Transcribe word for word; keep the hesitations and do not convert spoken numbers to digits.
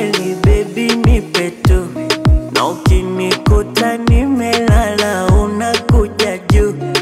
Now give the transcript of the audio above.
kweli baby nipe tu, na ukinikuta nimelala unakuja juu.